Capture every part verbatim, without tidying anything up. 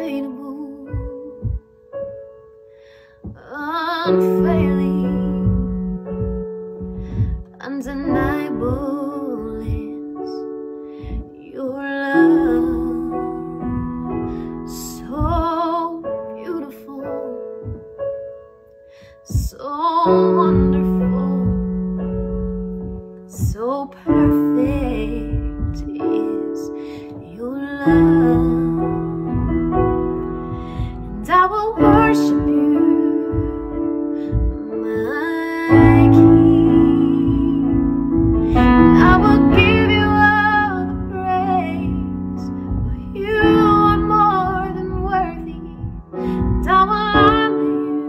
unexplainable, unfailing, undeniable is your love. So beautiful, so wonderful, so perfect is your love. And I will worship you, my King. And I will give you all the praise, for you are more than worthy. And I will honor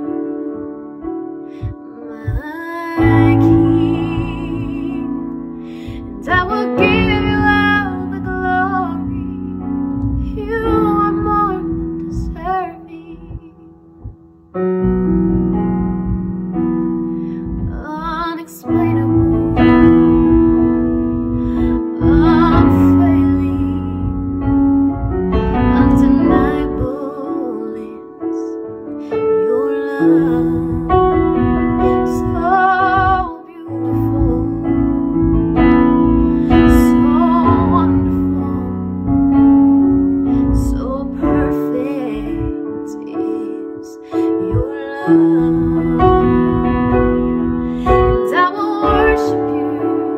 you, my King. And I will give you all the glory. You are more than deserving. Unexplainable, unfailing, undeniable is your love. So beautiful, so wonderful, so perfect is your love. And I will worship you,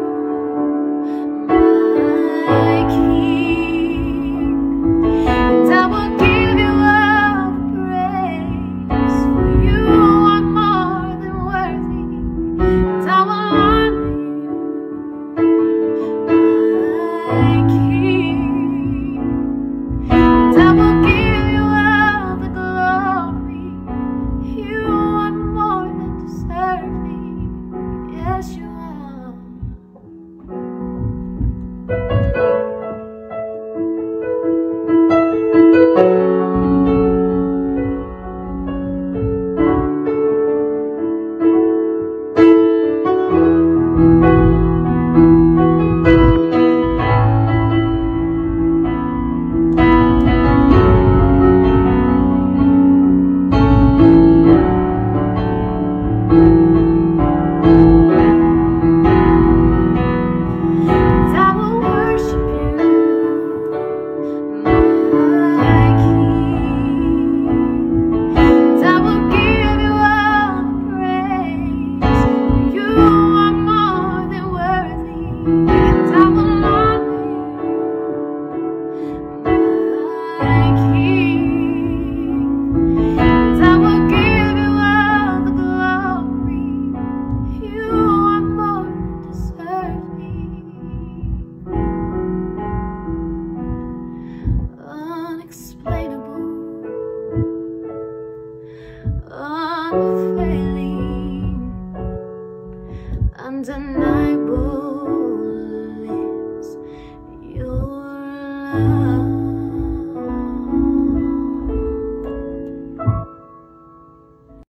my King. And I will give you all the praise, for you are more than worthy. And I will honor you, my King. And I will give you all the glory. You are more than deserving. Yes, you are. And I will worship you, my King. And I will give you all the praise, for you are more than worthy. And I will honor you, my King. And I will give you all the glory. You are more than deserving. Unexplainable, unfailing, undeniable.